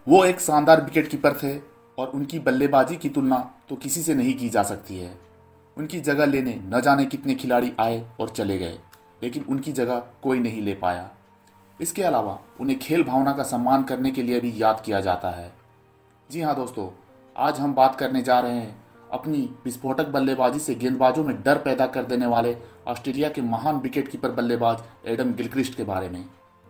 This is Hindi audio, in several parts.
वो एक शानदार विकेट कीपर थे और उनकी बल्लेबाजी की तुलना तो किसी से नहीं की जा सकती है। उनकी जगह लेने न जाने कितने खिलाड़ी आए और चले गए, लेकिन उनकी जगह कोई नहीं ले पाया। इसके अलावा उन्हें खेल भावना का सम्मान करने के लिए भी याद किया जाता है। जी हाँ दोस्तों, आज हम बात करने जा रहे हैं अपनी विस्फोटक बल्लेबाजी से गेंदबाजों में डर पैदा कर देने वाले ऑस्ट्रेलिया के महान विकेट कीपर बल्लेबाज एडम गिलक्रिस्ट के बारे में।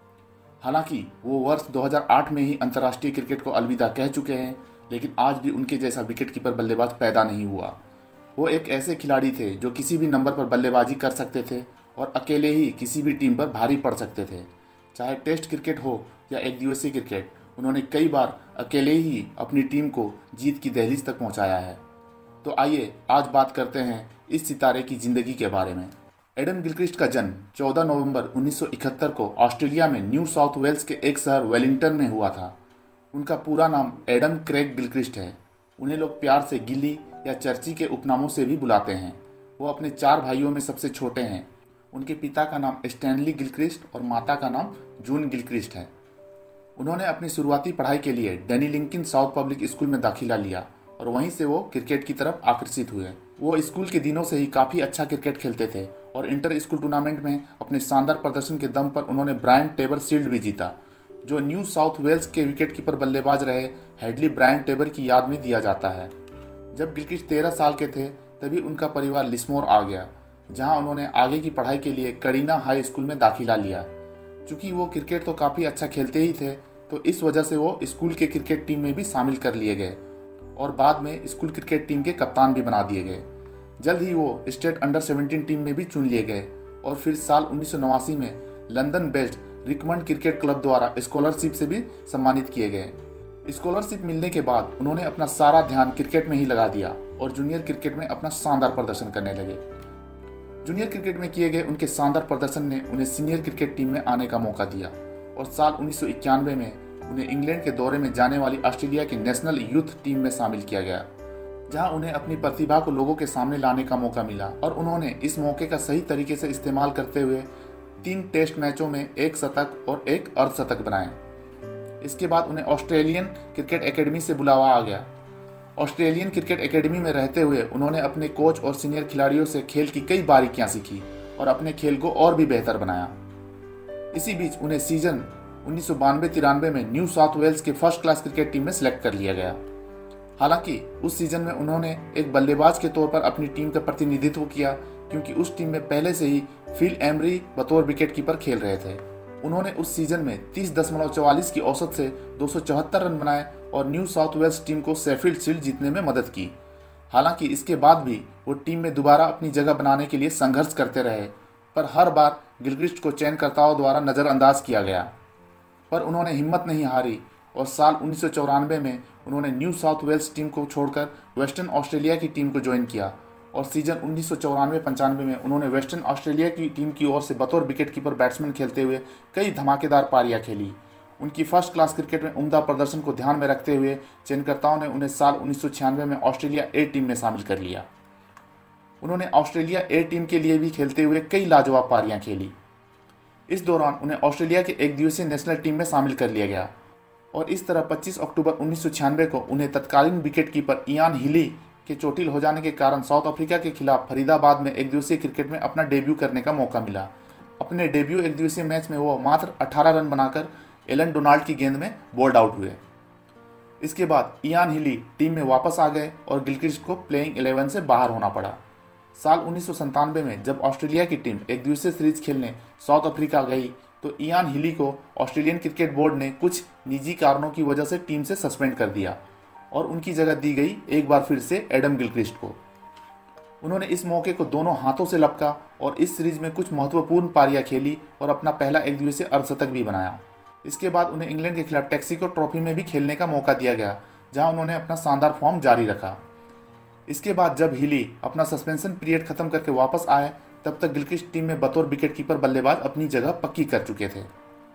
हालांकि वो वर्ष 2008 में ही अंतर्राष्ट्रीय क्रिकेट को अलविदा कह चुके हैं, लेकिन आज भी उनके जैसा विकेट कीपर बल्लेबाज पैदा नहीं हुआ। वो एक ऐसे खिलाड़ी थे जो किसी भी नंबर पर बल्लेबाजी कर सकते थे और अकेले ही किसी भी टीम पर भारी पड़ सकते थे। चाहे टेस्ट क्रिकेट हो या एक दिवसीय क्रिकेट, उन्होंने कई बार अकेले ही अपनी टीम को जीत की दहलीज तक पहुंचाया है। तो आइए आज बात करते हैं इस सितारे की ज़िंदगी के बारे में। एडम गिलक्रिस्ट का जन्म 14 नवंबर 1971 को ऑस्ट्रेलिया में न्यू साउथ वेल्स के एक शहर वेलिंगटन में हुआ था। उनका पूरा नाम एडम क्रेग गिलक्रिस्ट है। उन्हें लोग प्यार से गिली या चर्ची के उपनामों से भी बुलाते हैं। वो अपने 4 भाइयों में सबसे छोटे हैं। उनके पिता का नाम स्टैनली गिलक्रिस्ट और माता का नाम जून गिलक्रिस्ट है। उन्होंने अपनी शुरुआती पढ़ाई के लिए Deniliquin south public school में दाखिला लिया और वहीं से वो क्रिकेट की तरफ आकर्षित हुए। वो स्कूल के दिनों से ही काफ़ी अच्छा क्रिकेट खेलते थे और इंटर स्कूल टूर्नामेंट में अपने शानदार प्रदर्शन के दम पर उन्होंने ब्रायन टेबर शील्ड भी जीता, जो न्यू साउथ वेल्स के विकेटकीपर बल्लेबाज रहे हेडली ब्रायन टेबर की याद में दिया जाता है। जब गिलक्रिस्ट 13 साल के थे तभी उनका परिवार लिस्मोर आ गया, जहां उन्होंने आगे की पढ़ाई के लिए करीना हाई स्कूल में दाखिला लिया। चूँकि वो क्रिकेट तो काफ़ी अच्छा खेलते ही थे, तो इस वजह से वो स्कूल के क्रिकेट टीम में भी शामिल कर लिए गए और बाद में स्कूल क्रिकेट टीम के कप्तान भी बना दिए गए। जल्द ही वो स्टेट अंडर 17 टीम में भी चुन लिए गए और फिर साल 1989 में London based Richmond cricket club द्वारा स्कॉलरशिप से भी सम्मानित किए गए। स्कॉलरशिप मिलने के बाद उन्होंने अपना सारा ध्यान क्रिकेट में ही लगा दिया और जूनियर क्रिकेट में अपना शानदार प्रदर्शन करने लगे। जूनियर क्रिकेट में किए गए उनके शानदार प्रदर्शन ने उन्हें सीनियर क्रिकेट टीम में आने का मौका दिया और साल 1991 में उन्हें इंग्लैंड के दौरे में जाने वाली ऑस्ट्रेलिया की नेशनल यूथ टीम में शामिल किया गया, जहां उन्हें अपनी प्रतिभा को लोगों के सामने लाने का मौका मिला और उन्होंने इस मौके का सही तरीके से इस्तेमाल करते हुए 3 टेस्ट मैचों में 1 शतक और 1 अर्धशतक बनाए। इसके बाद उन्हें ऑस्ट्रेलियन क्रिकेट एकेडमी से बुलावा आ गया। ऑस्ट्रेलियन क्रिकेट एकेडमी में रहते हुए उन्होंने अपने कोच और सीनियर खिलाड़ियों से खेल की कई बारीकियां सीखी और अपने खेल को और भी बेहतर बनाया। इसी बीच उन्हें सीजन 1992-93 में न्यू साउथ वेल्स के फर्स्ट क्लास क्रिकेट टीम में सिलेक्ट कर लिया गया। हालांकि उस सीजन में उन्होंने एक बल्लेबाज के तौर पर अपनी टीम का प्रतिनिधित्व किया, क्योंकि उस टीम में पहले से ही फिल एमरी बतौर विकेटकीपर खेल रहे थे। उन्होंने उस सीजन में 30.44 की औसत से 274 रन बनाए और न्यू साउथ वेल्स टीम को शेफील्ड शील्ड जीतने में मदद की। हालांकि इसके बाद भी वो टीम में दोबारा अपनी जगह बनाने के लिए संघर्ष करते रहे, पर हर बार गिलक्रिस्ट को चयनकर्ताओं द्वारा नज़रअंदाज किया गया। पर उन्होंने हिम्मत नहीं हारी और साल 1994 में उन्होंने न्यू साउथ वेल्स टीम को छोड़कर वेस्टर्न ऑस्ट्रेलिया की टीम को ज्वाइन किया और सीजन 1994-95 में उन्होंने वेस्टर्न ऑस्ट्रेलिया की टीम की ओर से बतौर विकेटकीपर बैट्समैन खेलते हुए कई धमाकेदार पारियां खेली। उनकी फर्स्ट क्लास क्रिकेट में उम्दा प्रदर्शन को ध्यान में रखते हुए चयनकर्ताओं ने उन्हें साल 1996 में ऑस्ट्रेलिया ए टीम में शामिल कर लिया। उन्होंने ऑस्ट्रेलिया ए टीम के लिए भी खेलते हुए कई लाजवाब पारियां खेली। इस दौरान उन्हें ऑस्ट्रेलिया के एक दिवसीय नेशनल टीम में शामिल कर लिया गया और इस तरह 25 अक्टूबर 1996 को उन्हें तत्कालीन विकेटकीपर इयान हिली के चोटिल हो जाने के कारण साउथ अफ्रीका के खिलाफ फरीदाबाद में एक दिवसीय क्रिकेट में अपना डेब्यू करने का मौका मिला। अपने डेब्यू एक दिवसीय मैच में वो मात्र 18 रन बनाकर एलन डोनाल्ड की गेंद में बोल्ड आउट हुए। इसके बाद इयान हिली टीम में वापस आ गए और गिलक्रिस्ट को प्लेइंग 11 से बाहर होना पड़ा। साल 1997 में जब ऑस्ट्रेलिया की टीम एक दिवसीय सीरीज खेलने साउथ अफ्रीका गई तो इयान हिली को ऑस्ट्रेलियन क्रिकेट बोर्ड ने कुछ निजी कारणों की वजह से टीम से सस्पेंड कर दिया और उनकी जगह दी गई एक बार फिर से एडम गिलक्रिस्ट को। उन्होंने इस मौके को दोनों हाथों से लपका और इस सीरीज में कुछ महत्वपूर्ण पारियां खेली और अपना पहला एक दिवसीय अर्धशतक भी बनाया। इसके बाद उन्हें इंग्लैंड के खिलाफ टेक्सिको ट्रॉफी में भी खेलने का मौका दिया गया, जहां उन्होंने अपना शानदार फॉर्म जारी रखा। इसके बाद जब हिली अपना सस्पेंशन पीरियड खत्म करके वापस आए, तब तक गिलक्रिस्ट टीम में बतौर विकेटकीपर बल्लेबाज अपनी जगह पक्की कर चुके थे।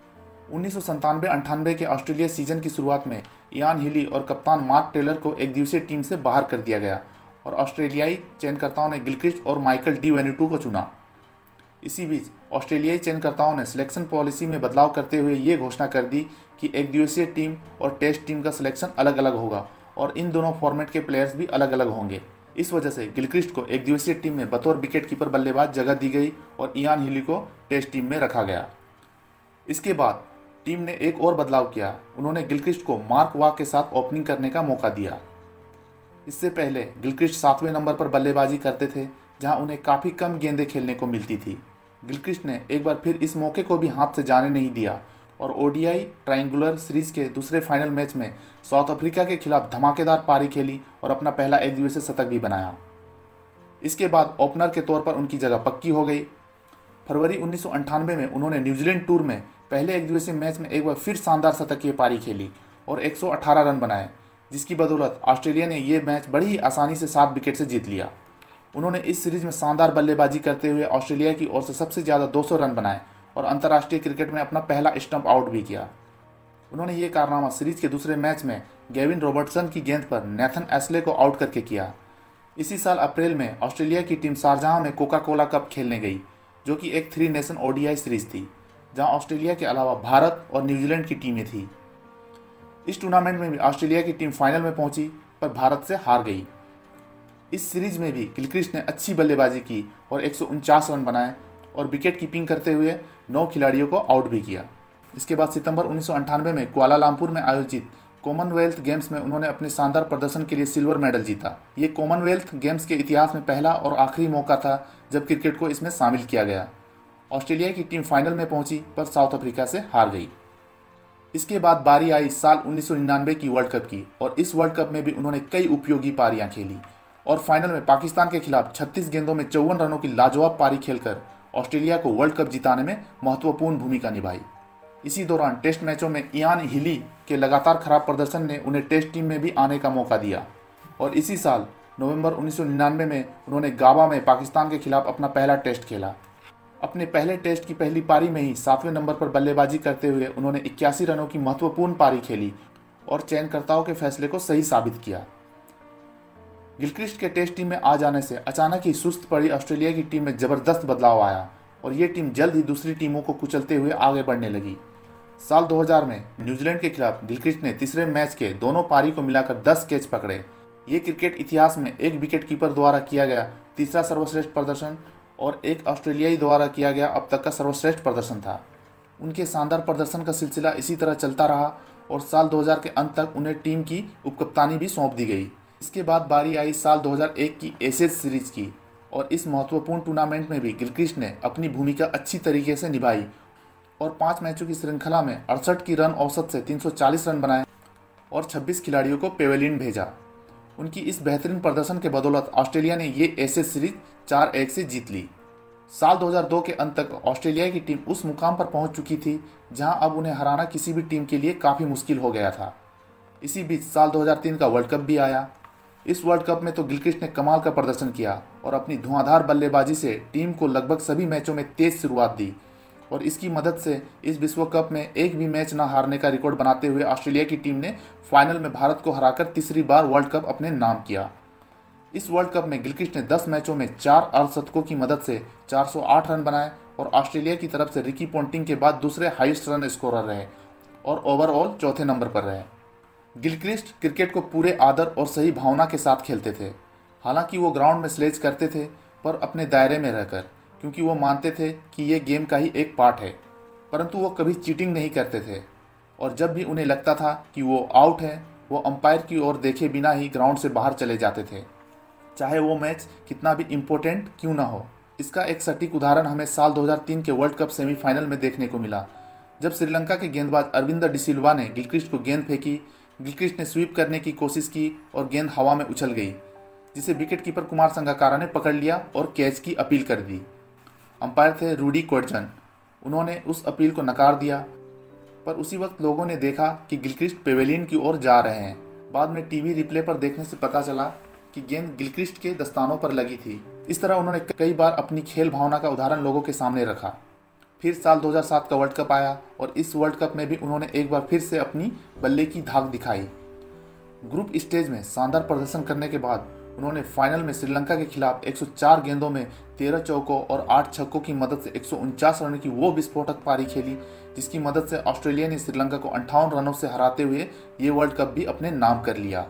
1997-98 के ऑस्ट्रेलिया सीजन की शुरुआत में इयान हिली और कप्तान मार्क टेलर को एक दिवसीय टीम से बाहर कर दिया गया और ऑस्ट्रेलियाई चयनकर्ताओं ने गिलक्रिस्ट और माइकल डी वेनिटू को चुना। इसी बीच ऑस्ट्रेलियाई चयनकर्ताओं ने सिलेक्शन पॉलिसी में बदलाव करते हुए ये घोषणा कर दी कि एक दिवसीय टीम और टेस्ट टीम का सिलेक्शन अलग अलग होगा और इन दोनों फॉर्मेट के प्लेयर्स भी अलग अलग होंगे। इस वजह से गिलक्रिस्ट को एक दिवसीय टीम में बतौर विकेट कीपर बल्लेबाज जगह दी गई और इयान हिली को टेस्ट टीम में रखा गया। इसके बाद टीम ने एक और बदलाव किया, उन्होंने गिलक्रिस्ट को मार्क वाह के साथ ओपनिंग करने का मौका दिया। इससे पहले गिलक्रिस्ट 7वें नंबर पर बल्लेबाजी करते थे, जहां उन्हें काफ़ी कम गेंदें खेलने को मिलती थी। गिलक्रिस्ट ने एक बार फिर इस मौके को भी हाथ से जाने नहीं दिया और ओडीआई ट्रायंगुलर सीरीज के दूसरे फाइनल मैच में साउथ अफ्रीका के खिलाफ धमाकेदार पारी खेली और अपना पहला एक दिवसीय शतक भी बनाया। इसके बाद ओपनर के तौर पर उनकी जगह पक्की हो गई। फरवरी 1998 में उन्होंने न्यूजीलैंड टूर में पहले एक दिवसीय मैच में एक बार फिर शानदार शतकीय पारी खेली और 118 रन बनाए, जिसकी बदौलत ऑस्ट्रेलिया ने यह मैच बड़ी ही आसानी से 7 विकेट से जीत लिया। उन्होंने इस सीरीज में शानदार बल्लेबाजी करते हुए ऑस्ट्रेलिया की ओर से सबसे ज़्यादा 200 रन बनाए और अंतर्राष्ट्रीय क्रिकेट में अपना पहला स्टंप आउट भी किया। उन्होंने ये कारनामा सीरीज के दूसरे मैच में गेविन रॉबर्टसन की गेंद पर नेथन एस्ले को आउट करके किया। इसी साल अप्रैल में ऑस्ट्रेलिया की टीम शारजाह में कोका कोला कप खेलने गई, जो कि एक 3 नेशन ओडीआई सीरीज थी, जहां ऑस्ट्रेलिया के अलावा भारत और न्यूजीलैंड की टीमें थी। इस टूर्नामेंट में भी ऑस्ट्रेलिया की टीम फाइनल में पहुंची पर भारत से हार गई। इस सीरीज में भी गिलक्रिस्ट ने अच्छी बल्लेबाजी की और 149 रन बनाए और विकेट कीपिंग करते हुए 9 खिलाड़ियों को आउट भी किया। इसके बाद सितंबर 1998 में कुआलालंपुर में आयोजित कॉमनवेल्थ गेम्स में उन्होंने अपने शानदार प्रदर्शन के लिए सिल्वर मेडल जीता। ये कॉमनवेल्थ गेम्स के इतिहास में पहला और आखिरी मौका था जब क्रिकेट को इसमें शामिल किया गया। ऑस्ट्रेलिया की टीम फाइनल में पहुंची पर साउथ अफ्रीका से हार गई। इसके बाद बारी आई साल 1999 की वर्ल्ड कप की और इस वर्ल्ड कप में भी उन्होंने कई उपयोगी पारियां खेली और फाइनल में पाकिस्तान के खिलाफ 36 गेंदों में 54 रनों की लाजवाब पारी खेलकर ऑस्ट्रेलिया को वर्ल्ड कप जिताने में महत्वपूर्ण भूमिका निभाई। इसी दौरान टेस्ट मैचों में इयान हिली के लगातार खराब प्रदर्शन ने उन्हें टेस्ट टीम में भी आने का मौका दिया और इसी साल नवंबर 1999 में उन्होंने गाबा में पाकिस्तान के खिलाफ अपना पहला टेस्ट खेला। अपने पहले टेस्ट की पहली पारी में ही 7वें नंबर पर बल्लेबाजी करते हुए उन्होंने 81 रनों की महत्वपूर्ण पारी खेली और चयनकर्ताओं के फैसले को सही साबित किया। गिलक्रिस्ट के टेस्ट टीम में आ जाने से अचानक ही सुस्त पड़ी ऑस्ट्रेलिया की टीम में जबरदस्त बदलाव आया और ये टीम जल्द ही दूसरी टीमों को कुचलते हुए आगे बढ़ने लगी। साल 2000 में न्यूजीलैंड के खिलाफ गिलक्रिस्ट ने तीसरे मैच के दोनों पारी को मिलाकर 10 कैच पकड़े। ये क्रिकेट इतिहास में एक विकेट कीपर द्वारा किया गया तीसरा सर्वश्रेष्ठ प्रदर्शन और एक ऑस्ट्रेलियाई द्वारा किया गया अब तक का सर्वश्रेष्ठ प्रदर्शन था। उनके शानदार प्रदर्शन का सिलसिला इसी तरह चलता रहा और साल 2000 के अंत तक उन्हें टीम की उपकप्तानी भी सौंप दी गई। इसके बाद बारी आई साल 2001 की एशेज सीरीज की और इस महत्वपूर्ण टूर्नामेंट में भी गिलक्रिस्ट ने अपनी भूमिका अच्छी तरीके से निभाई और 5 मैचों की श्रृंखला में 68 की रन औसत से 340 रन बनाए और 26 खिलाड़ियों को पेवेलियन भेजा। उनकी इस बेहतरीन प्रदर्शन के बदौलत ऑस्ट्रेलिया ने ये एशेज सीरीज 4-1 से जीत ली। साल 2002 के अंत तक ऑस्ट्रेलिया की टीम उस मुकाम पर पहुंच चुकी थी जहां अब उन्हें हराना किसी भी टीम के लिए काफ़ी मुश्किल हो गया था। इसी बीच साल 2003 का वर्ल्ड कप भी आया। इस वर्ल्ड कप में तो गिलक्रिस्ट ने कमाल का प्रदर्शन किया और अपनी धुआंधार बल्लेबाजी से टीम को लगभग सभी मैचों में तेज शुरुआत दी और इसकी मदद से इस विश्व कप में एक भी मैच न हारने का रिकॉर्ड बनाते हुए ऑस्ट्रेलिया की टीम ने फाइनल में भारत को हराकर तीसरी बार वर्ल्ड कप अपने नाम किया। इस वर्ल्ड कप में गिलक्रिस्ट ने 10 मैचों में 4 अर्धशतकों की मदद से 408 रन बनाए और ऑस्ट्रेलिया की तरफ से रिकी पोंटिंग के बाद दूसरे हाईएस्ट रन स्कोरर रहे और ओवरऑल चौथे नंबर पर रहे। गिलक्रिस्ट क्रिकेट को पूरे आदर और सही भावना के साथ खेलते थे। हालांकि वो ग्राउंड में स्लेज करते थे पर अपने दायरे में रहकर, क्योंकि वो मानते थे कि ये गेम का ही एक पार्ट है, परंतु वो कभी चीटिंग नहीं करते थे और जब भी उन्हें लगता था कि वो आउट है वो अंपायर की ओर देखे बिना ही ग्राउंड से बाहर चले जाते थे, चाहे वो मैच कितना भी इम्पोर्टेंट क्यों ना हो। इसका एक सटीक उदाहरण हमें साल 2003 के वर्ल्ड कप सेमीफाइनल में देखने को मिला, जब श्रीलंका के गेंदबाज अरविंद डिसिल्वा ने गिलक्रिस्ट को गेंद फेंकी। गिलक्रिस्ट ने स्वीप करने की कोशिश की और गेंद हवा में उछल गई, जिसे विकेट कीपर कुमार संगकारा ने पकड़ लिया और कैच की अपील कर दी। अंपायर थे रूडी कोर्टजन, उन्होंने उस अपील को नकार दिया, पर उसी वक्त लोगों ने देखा कि गिलक्रिस्ट पेवेलियन की ओर जा रहे हैं। बाद में टीवी रिप्ले पर देखने से पता चला कि गेंद गिलक्रिस्ट के दस्तानों पर लगी थी। इस तरह उन्होंने कई बार अपनी खेल भावना का उदाहरण लोगों के सामने रखा। फिर साल 2007 का वर्ल्ड कप आया और इस वर्ल्ड कप में भी उन्होंने एक बार फिर से अपनी बल्ले की धाक दिखाई। ग्रुप स्टेज में शानदार प्रदर्शन करने के बाद उन्होंने फाइनल में श्रीलंका के खिलाफ 104 गेंदों में 13 चौकों और 8 छक्कों की मदद से 149 रनों की वो विस्फोटक पारी खेली जिसकी मदद से ऑस्ट्रेलिया ने श्रीलंका को 58 रनों से हराते हुए ये वर्ल्ड कप भी अपने नाम कर लिया।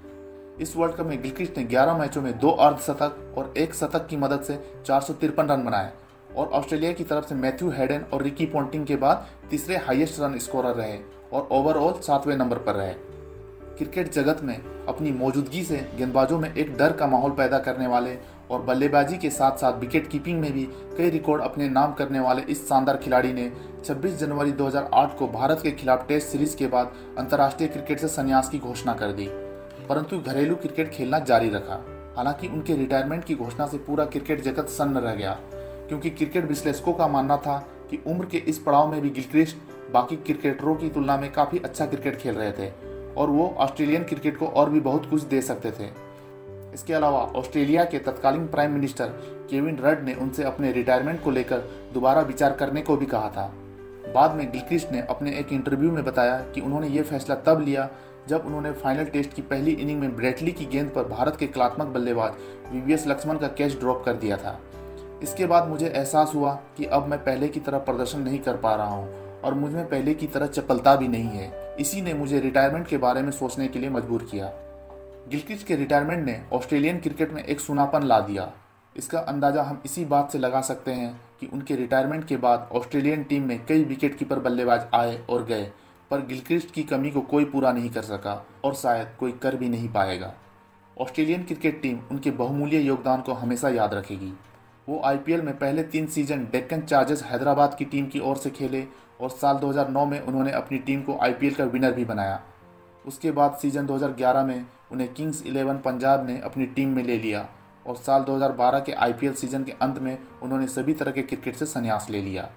इस वर्ल्ड कप में गिलक्रिस्ट ने 11 मैचों में 2 अर्धशतक और 1 शतक की मदद से 453 रन बनाए और ऑस्ट्रेलिया की तरफ से मैथ्यू हेडन और रिकी पॉन्टिंग के बाद तीसरे हाईएस्ट रन स्कोरर रहे और ओवरऑल 7वें नंबर पर रहे। क्रिकेट जगत में अपनी मौजूदगी से गेंदबाजों में एक डर का माहौल पैदा करने वाले और बल्लेबाजी के साथ साथ विकेट कीपिंग में भी कई रिकॉर्ड अपने नाम करने वाले इस शानदार खिलाड़ी ने 26 जनवरी 2008 को भारत के खिलाफ टेस्ट सीरीज के बाद अंतर्राष्ट्रीय क्रिकेट से संन्यास की घोषणा कर दी, परंतु घरेलू क्रिकेट खेलना जारी रखा। हालांकि उनके रिटायरमेंट की घोषणा से पूरा क्रिकेट जगत सन्न रह गया, क्योंकि क्रिकेट विश्लेषकों का मानना था कि उम्र के इस पड़ाव में भी गिलक्रिस्ट बाकी क्रिकेटरों की तुलना में काफ़ी अच्छा क्रिकेट खेल रहे थे और वो ऑस्ट्रेलियन क्रिकेट को और भी बहुत कुछ दे सकते थे। इसके अलावा ऑस्ट्रेलिया के तत्कालीन प्राइम मिनिस्टर केविन रड ने उनसे अपने रिटायरमेंट को लेकर दोबारा विचार करने को भी कहा था। बाद में गिलक्रिस्ट ने अपने एक इंटरव्यू में बताया कि उन्होंने ये फैसला तब लिया जब उन्होंने फाइनल टेस्ट की पहली इनिंग में ब्रेटली की गेंद पर भारत के कलात्मक बल्लेबाज वीवीएस लक्ष्मण का कैच ड्रॉप कर दिया था। इसके बाद मुझे एहसास हुआ कि अब मैं पहले की तरह प्रदर्शन नहीं कर पा रहा हूँ और मुझ में पहले की तरह चपलता भी नहीं है। इसी ने मुझे रिटायरमेंट के बारे में सोचने के लिए मजबूर किया। गिलक्रिस्ट के रिटायरमेंट ने ऑस्ट्रेलियन क्रिकेट में एक सुनापन ला दिया। इसका अंदाज़ा हम इसी बात से लगा सकते हैं कि उनके रिटायरमेंट के बाद ऑस्ट्रेलियन टीम में कई विकेट कीपर बल्लेबाज आए और गए, पर गिलक्रिस्ट की कमी को कोई पूरा नहीं कर सका और शायद कोई कर भी नहीं पाएगा। ऑस्ट्रेलियन क्रिकेट टीम उनके बहुमूल्य योगदान को हमेशा याद रखेगी। वो आईपीएल में पहले 3 सीजन डेक्कन चार्जर्स हैदराबाद की टीम की ओर से खेले और साल 2009 में उन्होंने अपनी टीम को आईपीएल का विनर भी बनाया। उसके बाद सीजन 2011 में उन्हें किंग्स 11 पंजाब ने अपनी टीम में ले लिया और साल 2012 के आईपीएल सीजन के अंत में उन्होंने सभी तरह के क्रिकेट से संन्यास ले लिया।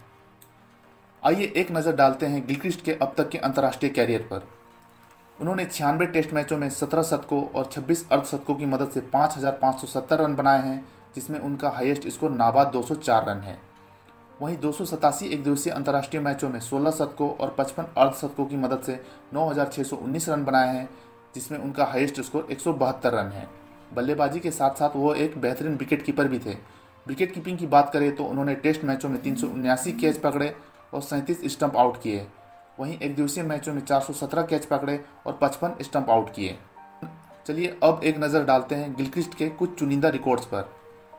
आइए एक नज़र डालते हैं गिलक्रिस्ट के अब तक के अंतर्राष्ट्रीय कैरियर पर। उन्होंने 96 टेस्ट मैचों में 17 शतकों और 26 अर्धशतकों की मदद से 5,570 रन बनाए हैं, जिसमें उनका हाईएस्ट स्कोर नाबाद 204 रन है। वहीं 287 एक दिवसीय अंतर्राष्ट्रीय मैचों में 16 शतकों और 55 अर्धशतकों की मदद से 9,619 रन बनाए हैं, जिसमें उनका हाईएस्ट स्कोर 172 रन है। बल्लेबाजी के साथ साथ वो एक बेहतरीन विकेट कीपर भी थे। विकेट कीपिंग की बात करें तो उन्होंने टेस्ट मैचों में 379 कैच पकड़े और 37 स्टंप आउट किए। वहीं एक दिवसीय मैचों में 417 कैच पकड़े और 55 स्टंप आउट किए। चलिए अब एक नज़र डालते हैं गिलक्रिस्ट के कुछ चुनिंदा रिकॉर्ड्स पर।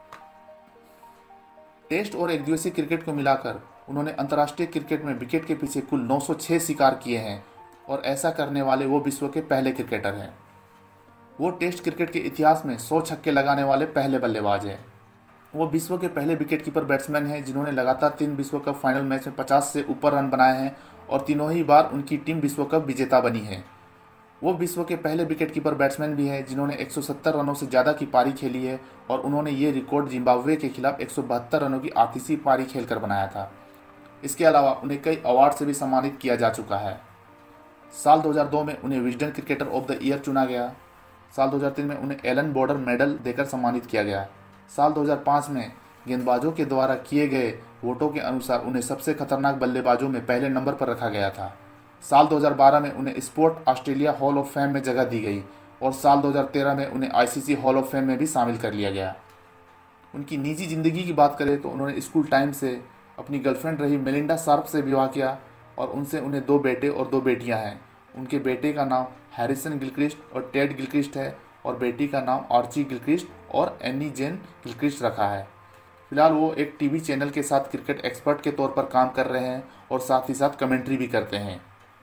टेस्ट और एक दिवसीय क्रिकेट को मिलाकर उन्होंने अंतर्राष्ट्रीय क्रिकेट में विकेट के पीछे कुल 906 शिकार किए हैं और ऐसा करने वाले वो विश्व के पहले क्रिकेटर हैं। वो टेस्ट क्रिकेट के इतिहास में 100 छक्के लगाने वाले पहले बल्लेबाज हैं। वो विश्व के पहले विकेट कीपर बैट्समैन हैं जिन्होंने लगातार 3 विश्व कप फाइनल मैच में 50 से ऊपर रन बनाए हैं और तीनों ही बार उनकी टीम विश्व कप विजेता बनी है। वो विश्व के पहले विकेट कीपर बैट्समैन भी हैं जिन्होंने 170 रनों से ज़्यादा की पारी खेली है और उन्होंने ये रिकॉर्ड जिम्बाब्वे के खिलाफ 172 रनों की आतिशी पारी खेलकर बनाया था। इसके अलावा उन्हें कई अवार्ड से भी सम्मानित किया जा चुका है। साल 2002 में उन्हें Wisden cricketer of the year चुना गया। साल 2003 में उन्हें एलन बॉर्डर मेडल देकर सम्मानित किया गया। साल 2005 में गेंदबाजों के द्वारा किए गए वोटों के अनुसार उन्हें सबसे खतरनाक बल्लेबाजों में पहले नंबर पर रखा गया था। साल 2012 में उन्हें Sport Australia Hall of Fame में जगह दी गई और साल 2013 में उन्हें आईसीसी हॉल ऑफ फेम में भी शामिल कर लिया गया। उनकी निजी ज़िंदगी की बात करें तो उन्होंने स्कूल टाइम से अपनी गर्लफ्रेंड रही मेलिंडा शार्प से विवाह किया और उनसे उन्हें 2 बेटे और 2 बेटियां हैं। उनके बेटे का नाम हैरिसन गिलक्रिस्ट और टेड गिलक्रिस्ट है और बेटी का नाम आर्ची गिलक्रिस्ट और एनी जेन गिलक्रिस्ट रखा है। फिलहाल वो एक टीवी चैनल के साथ क्रिकेट एक्सपर्ट के तौर पर काम कर रहे हैं और साथ ही साथ कमेंट्री भी करते हैं।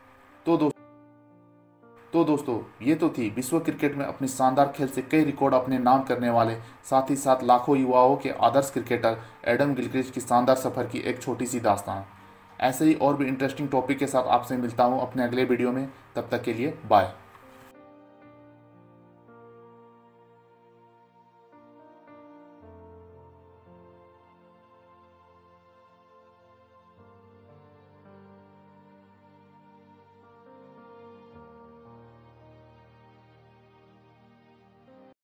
तो दोस्तों ये तो थी विश्व क्रिकेट में अपने शानदार खेल से कई रिकॉर्ड अपने नाम करने वाले, साथ ही साथ लाखों युवाओं के आदर्श क्रिकेटर एडम गिलक्रिस्ट की शानदार सफ़र की एक छोटी सी दास्तान। ऐसे ही और भी इंटरेस्टिंग टॉपिक के साथ आपसे मिलता हूँ अपने अगले वीडियो में। तब तक के लिए बाय।